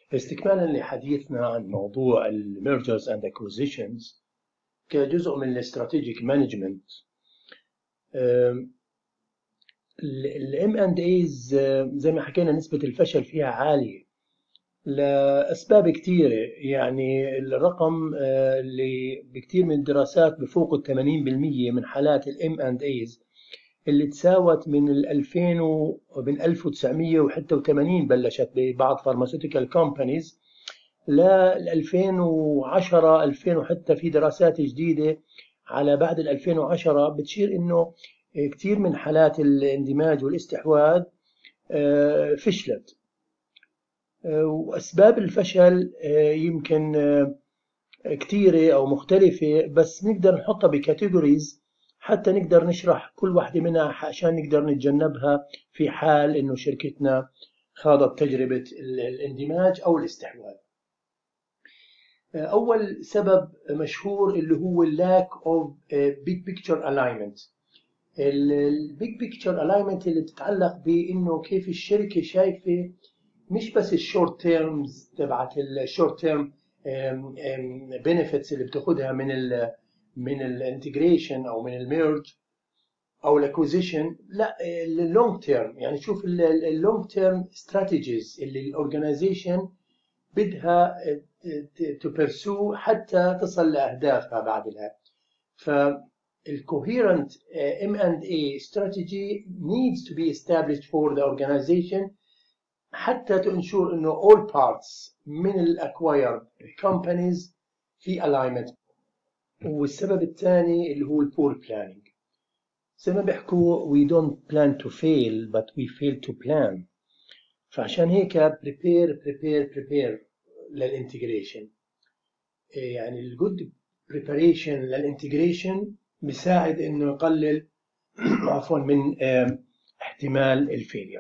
استكمالا لحديثنا عن موضوع الميرجرز اند اكوزيشنز كجزء من الاستراتيجيك مانجمنت، الام اند ايز زي ما حكينا نسبة الفشل فيها عالية لأسباب كثيرة. يعني الرقم اللي بكثير من الدراسات بفوق 80% من حالات الام اند ايز اللي تساوت من 2000 ومن 1986 بلشت ببعض فارماسيوتيكال كومبانيز ل 2010 2000، وحتى في دراسات جديدة على بعد 2010 بتشير انه كثير من حالات الاندماج والاستحواذ فشلت. واسباب الفشل يمكن كثيرة او مختلفة، بس نقدر نحطها بكاتيجوريز حتى نقدر نشرح كل واحدة منها عشان نقدر نتجنبها في حال انه شركتنا خاضت تجربة الاندماج او الاستحواذ. أول سبب مشهور اللي هو lack of big picture alignment. البيج بيكتشر الاينمنت اللي بتتعلق بانه كيف الشركه شايفه مش بس الشورت تيرمز تبعت الشورت تيرم بنفيتس اللي بتاخدها من الانتجريشن او من الميرج او الاكوزيشن، لا اللونج تيرم. يعني شوف اللونج تيرم استراتيجيز اللي الاورجنايزيشن بدها to pursue حتى تصل لأهدافها بعدها. فالcoherent M&A strategy needs to be established for the organization حتى to ensure إنه all parts من ال acquired companies في alignment. والسبب الثاني اللي هو poor planning. زي ما بيحكوا we don't plan to fail but we fail to plan. فعشان هيك prepare للانتجريشن. يعني الجود بريباريشن للانتجريشن بيساعد انه يقلل عفوا من احتمال الفيلير.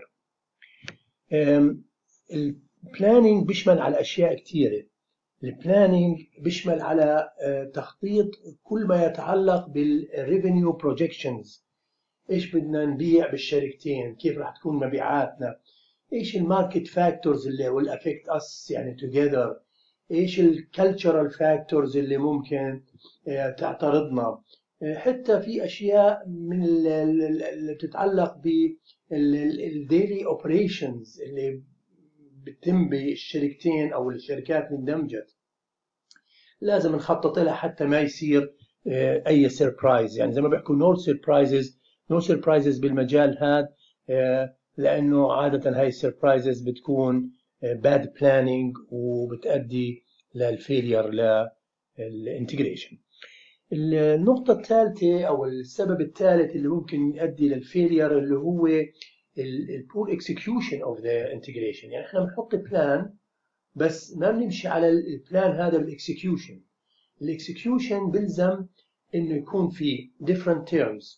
البلاننج بيشمل على اشياء كثيره. البلاننج بيشمل على تخطيط كل ما يتعلق بالريفينيو بروجكشنز، ايش بدنا نبيع بالشركتين، كيف راح تكون مبيعاتنا، ايش الماركت فاكتورز اللي will affect us يعني together، ايش الكالتشرال فاكتورز اللي ممكن تعترضنا. حتى في اشياء من اللي بتتعلق بالديلي اوبريشنز اللي بتتم بالشركتين او الشركات اللي اندمجت، لازم نخطط لها حتى ما يصير اي سيربرايز. يعني زي ما بيحكوا نو سيربرايزز بالمجال هذا، لانه عاده هاي السيربرايزز بتكون باد بلاننج وبتؤدي للفيلير للانتجريشن. النقطة الثالثة أو السبب الثالث اللي ممكن يؤدي للفيلير اللي هو البور اكسكيوشن اوف ذا انتجريشن. يعني احنا بنحط بلان بس ما بنمشي على البلان هذا بالاكسكيوشن. الاكسكيوشن بلزم انه يكون في different terms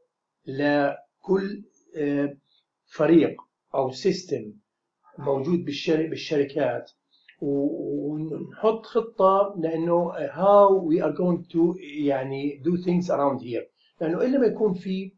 لكل فريق او سيستم موجود بالشركات، ونحط خطة لأنه how we are going to يعني do things around here. لأنه إلا ما يكون في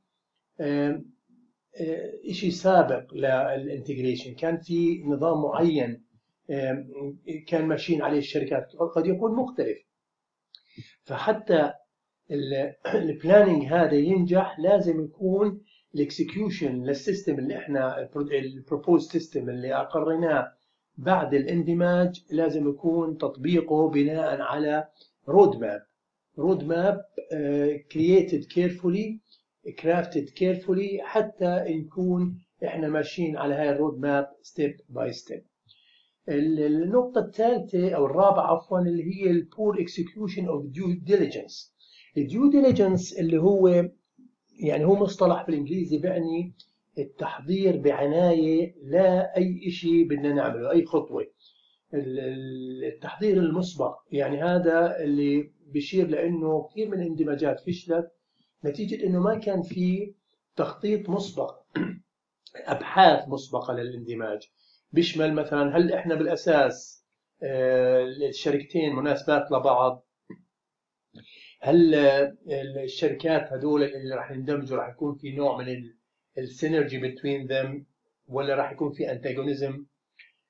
إشي سابق للانتجريشن، كان في نظام معين كان ماشيين عليه الشركات، قد يكون مختلف. فحتى البلاننج هذا ينجح لازم يكون الاكسكيوشن للسيستم اللي احنا البروبوز سيستم اللي اقريناه بعد الاندماج لازم يكون تطبيقه بناء على رود ماب created carefully crafted carefully حتى نكون احنا ماشيين على هاي الرود ماب step by step. النقطة الثالثة أو الرابعة عفوا اللي هي البور execution of due diligence. الديو ديليجنس اللي هو يعني هو مصطلح بالإنجليزي بيعني التحضير بعناية لا أي شيء بدنا نعمله، أي خطوة. التحضير المسبق، يعني هذا اللي بيشير لأنه كثير من الاندماجات فشلت نتيجة أنه ما كان في تخطيط مسبق، أبحاث مسبقة للاندماج. بيشمل مثلا هل إحنا بالأساس الشركتين مناسبات لبعض، هل الشركات هذول اللي راح يندمجوا راح يكون في نوع من السينرجي between them ولا راح يكون في antagonism.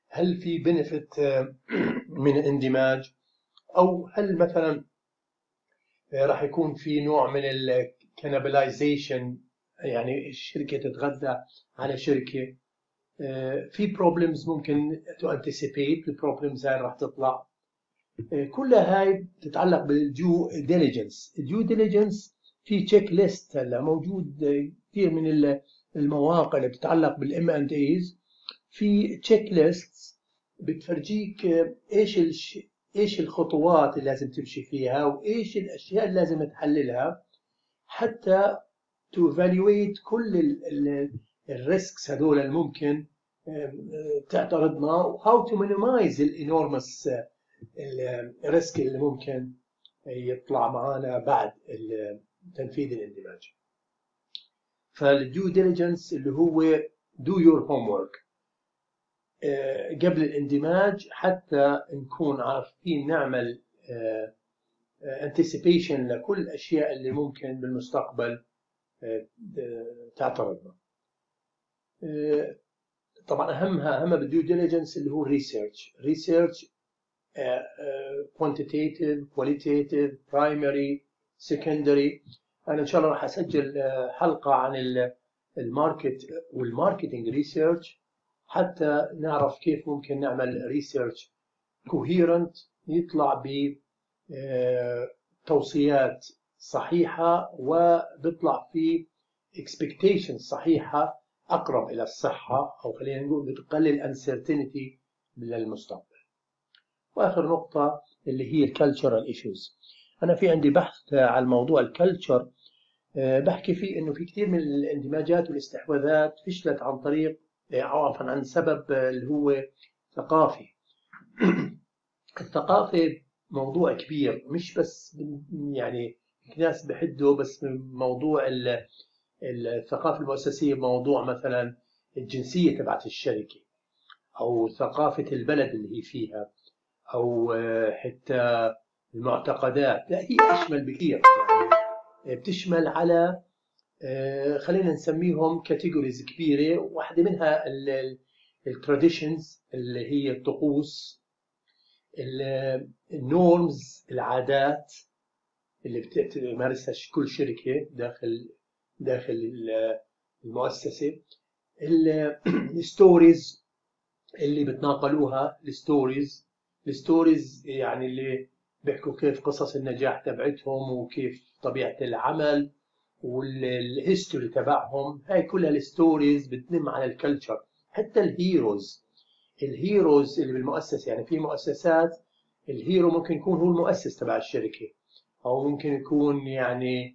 هل في بنفيت من الاندماج، أو هل مثلا راح يكون في نوع من الكانبلايزيشن، يعني الشركة تتغذى على شركة. في بروبلمز ممكن تو انتسيبيت، البروبلمز هاي راح تطلع. كلها هاي تتعلق بالديو ديليجنس. الديو ديليجنس في تشيك ليست هلا موجود كثير من المواقع اللي بتتعلق بالام اند ايز، في تشيك ليست بتفرجيك ايش الخطوات اللي لازم تمشي فيها، وايش الاشياء اللي لازم تحللها حتى to evaluate كل الريسكس هذول الممكن تعترضنا، how to minimize الانورمس الريسك اللي ممكن يطلع معانا بعد تنفيذ الاندماج. فالديو ديليجنس اللي هو do your homework قبل الاندماج، حتى نكون عارفين نعمل anticipation لكل الأشياء اللي ممكن بالمستقبل تعترضنا. طبعا أهم بالديو ديليجنس اللي هو ريسيرش quantitative, qualitative, primary, secondary. أنا إن شاء الله راح أسجل حلقة عن الماركت والماركتينج ريسيرش، حتى نعرف كيف ممكن نعمل ريسيرش كوهيرنت يطلع بتوصيات صحيحة وبيطلع في expectations صحيحة أقرب إلى الصحة، أو خلينا نقول بتقلل uncertainty للمستقبل. وآخر نقطة اللي هي الكالتشرال ايشوز. أنا في عندي بحث على موضوع الكالتشر، بحكي فيه إنه في كثير من الاندماجات والاستحواذات فشلت عن طريق عن سبب اللي هو ثقافي. الثقافة موضوع كبير، مش بس يعني ناس بحدوا بس من موضوع الثقافة المؤسسية، موضوع مثلا الجنسية تبعت الشركة، أو ثقافة البلد اللي هي فيها، أو حتى المعتقدات. لا، هي أشمل بكثير، يعني بتشمل على خلينا نسميهم كاتيجوريز كبيرة. واحدة منها التراديشنز اللي هي الطقوس، النورمز العادات اللي بتمارسها كل شركة داخل المؤسسة، الستوريز اللي بتناقلوها، الستوريز يعني اللي بيحكوا كيف قصص النجاح تبعتهم وكيف طبيعة العمل والهيستوري تبعهم. هاي كلها الستوريز بتنم على الكلتشر. حتى الهيروز اللي بالمؤسسة، يعني في مؤسسات الهيرو ممكن يكون هو المؤسس تبع الشركة، أو ممكن يكون يعني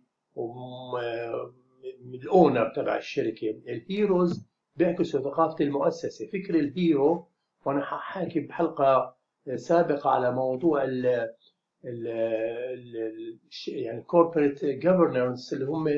الأونر تبع الشركة. الهيروز بيعكسوا ثقافة المؤسسة. فكر الهيرو، وأنا حاحكي بحلقة سابقة على موضوع يعني corporate governance، اللي هم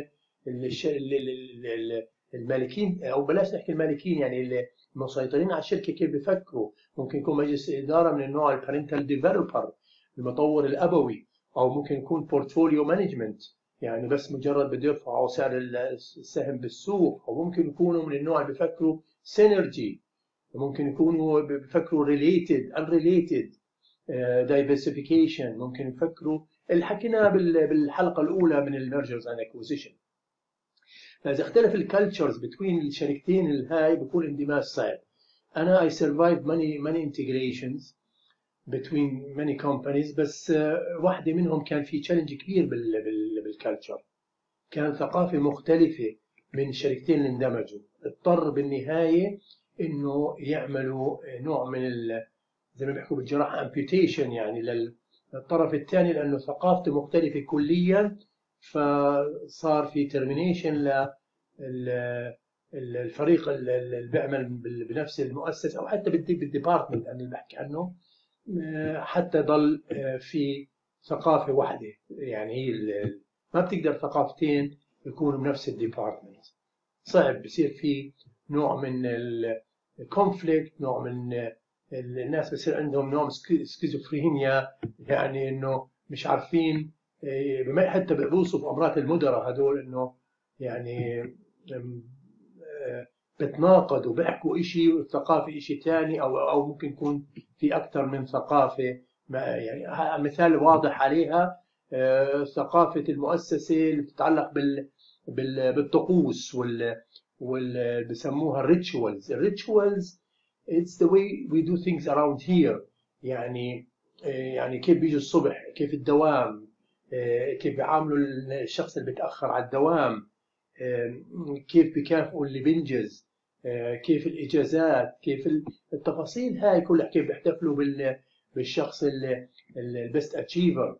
المالكين، أو بلاش نحكي المالكين، يعني المسيطرين على الشركة كيف بيفكروا. ممكن يكون مجلس إدارة من النوع البارنتال ديفلوبر، المطور الأبوي، أو ممكن يكون بورتفوليو مانجمنت، يعني بس مجرد بده يرفعوا سعر السهم بالسوق، أو ممكن يكونوا من النوع اللي بيفكروا سينرجي، ممكن يكونوا بيفكروا related unrelated diversification، ممكن يفكروا اللي حكيناه بالحلقة الأولى من الميرجرز اند اكوزيشن. فإذا اختلف الكالتشرز بين الشركتين الهاي بيكون اندماج صعب. أنا I survived many integrations between many companies، بس واحدة منهم كان في تشالنج كبير بالكالتشر. كان ثقافة مختلفة من شركتين اللي اندمجوا، اضطر بالنهاية إنه يعملوا نوع من زي ما بيحكوا بالجراحة امبيوتيشن، يعني للطرف الثاني، لأنه ثقافته مختلفة كليا. فصار في ترمينيشن للفريق اللي بيعمل بنفس المؤسسة، أو حتى بالديبارتمنت اللي بحكي عنه، حتى ضل في ثقافة واحدة. يعني هي ما بتقدر ثقافتين يكونوا بنفس الديبارتمنت، صعب بصير في نوع من الكونفليكت، نوع من الناس بصير عندهم نوع سكيزوفرينيا، يعني انه مش عارفين. حتى بيوصفوا امراض المدراء هذول انه يعني بتناقض وبيحكوا إشي والثقافة إشي تاني، أو ممكن يكون في أكثر من ثقافة. يعني مثال واضح عليها ثقافة المؤسسة اللي بتتعلق بالطقوس بسموها الريتشوالز. It's the way we do things around here. يعني كيف بيجوا الصبح، كيف الدوام، كيف بيعاملوا الشخص اللي بيتأخر على الدوام، كيف بيكافئوا اللي بينجز، كيف الإجازات، كيف التفاصيل هاي كلها، كيف بيحتفلوا بالشخص البست أتشيفر.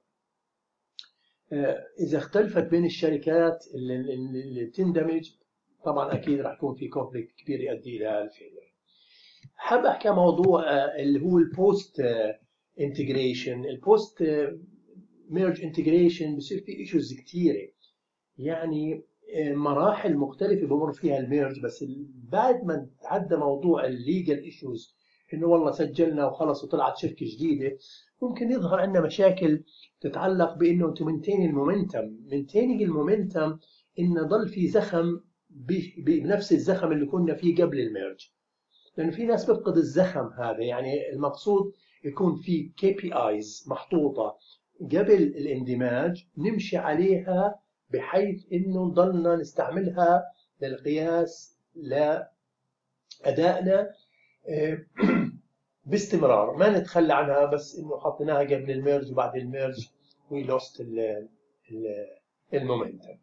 إذا اختلفت بين الشركات اللي تندمج، طبعا أكيد راح يكون في كونفليكت كبير يؤدي إلى الفيلير. حاب أحكي موضوع اللي هو البوست انتجريشن. البوست ميرج انتجريشن بصير في ايشوز كثيره، يعني مراحل مختلفه بمر فيها الميرج، بس بعد ما تعدى موضوع الليجل ايشوز انه والله سجلنا وخلص وطلعت شركه جديده، ممكن يظهر عندنا مشاكل تتعلق بانه انتم مينتيننج المومنتم، انه ضل في زخم بنفس الزخم اللي كنا فيه قبل الميرج. لأنه في ناس بفقد الزخم هذا، يعني المقصود يكون في KPIs محطوطة قبل الاندماج نمشي عليها، بحيث إنه نضلنا نستعملها للقياس لأدائنا باستمرار، ما نتخلى عنها بس إنه حطيناها قبل الميرج وبعد الميرج we lost المومنتم.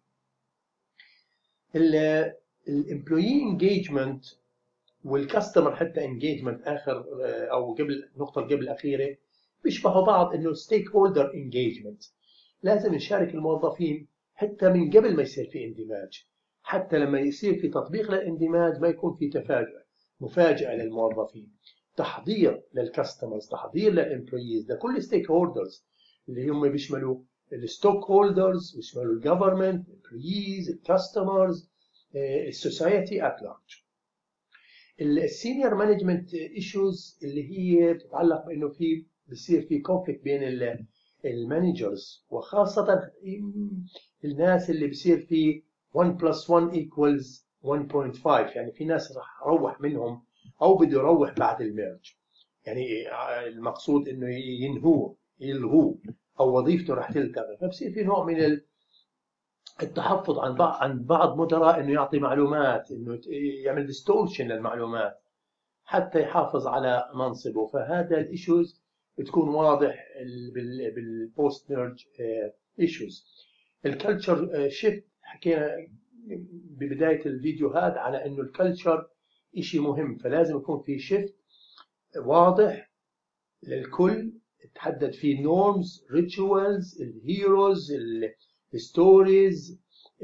الامبلويي انجيجمنت والكاستمر حتى انجيجمنت اخر او قبل النقطه اللي قبل الاخيره بيشبهوا بعض، انه ستيك هولدر انجيجمنت. لازم نشارك الموظفين حتى من قبل ما يصير في اندماج، حتى لما يصير في تطبيق للاندماج ما يكون في مفاجاه للموظفين. تحضير للكاستمرز، تحضير للامبلويز، لكل ستيك هولدرز اللي هم بيشملوا الستوك هولدرز، بيشملوا الجفرمنت، الامبلويز، الكاستمرز، السوسايتي ات لارج. السينيور مانجمنت ايشوز اللي هي بتتعلق بانه بصير في كونفليكت بين المانجرز، وخاصه الناس اللي بصير في 1 + 1 = 1.5. يعني في ناس راح يروح منهم او بده يروح بعد الميرج، يعني المقصود انه يلغوه او وظيفته راح تلتغي، فبصير في نوع من التحفظ عن بعض مدراء انه يعطي معلومات، انه يعمل ديستورشن للمعلومات حتى يحافظ على منصبه. فهذا الايشوز بتكون واضح بالبوست ميرج ايشوز. الكالتشر شيفت، حكينا ببدايه الفيديو هذا على انه الكالتشر شيء مهم، فلازم يكون في شيفت واضح للكل، تحدد فيه نورمز، ريتشوالز، الهيروز، الستوريز،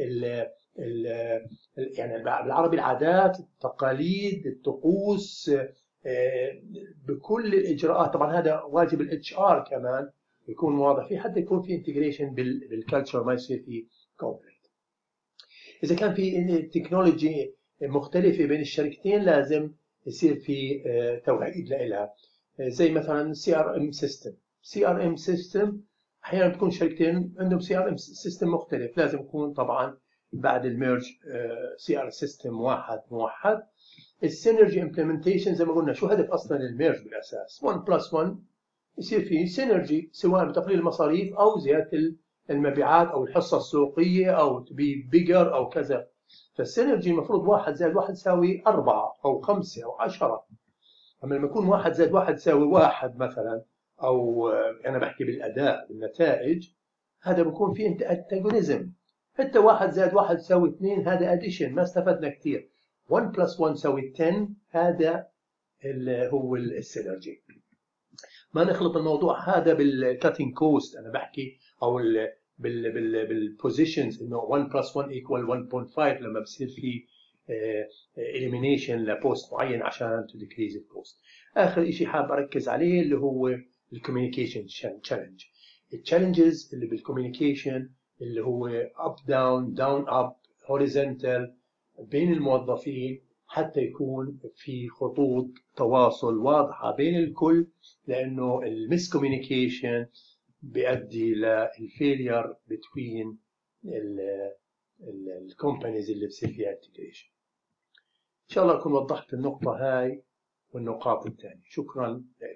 يعني بالعربي العادات، التقاليد، الطقوس، بكل الاجراءات. طبعا هذا واجب الاتش ار كمان يكون واضح فيه، حتى يكون في انتجريشن بالكالتشر، ما يصير في كونفليكت. اذا كان في تكنولوجي مختلفه بين الشركتين لازم يصير في توحيد لها، زي مثلا CRM سيستم. احيانا بتكون شركتين عندهم CRM سيستم مختلف، لازم يكون طبعا بعد الميرج CRM سيستم واحد موحد. السينرجي امبلمنتيشن زي ما قلنا، شو هدف اصلا الميرج بالاساس؟ 1 + 1 يصير فيه سينرجي، سواء بتقليل المصاريف او زياده المبيعات او الحصه السوقيه او تبي بيجر او كذا. فالسينرجي المفروض 1 + 1 يساوي 4 أو 5 أو 10. أما لما يكون 1 + 1 يساوي 1 مثلا، أو أنا بحكي بالأداء بالنتائج، هذا بكون في انتاجونيزم. حتى 1 + 1 يساوي 2، هذا اديشن، ما استفدنا كثير. 1 + 1 يساوي 10، هذا هو السينرجي. ما نخلط الموضوع هذا بالكاتنج كوست، انا بحكي او بالبوزيشنز انه 1 + 1 = 1.5 لما بصير في elimination لبوست معين عشان to decrease الكوست. اخر شيء حاب اركز عليه اللي هو الكوميونيكيشن تشالنج. التشالنجز اللي بالكوميونيكيشن اللي هو up down down up horizontal بين الموظفين، حتى يكون في خطوط تواصل واضحة بين الكل، لأنه المس كوميونيكيشن بيؤدي للفيلير بين الكومبانيز اللي بصير فيها انتجريشن. شاء الله أكون وضحت النقطة هاي والنقاط الثانية. شكرا لك.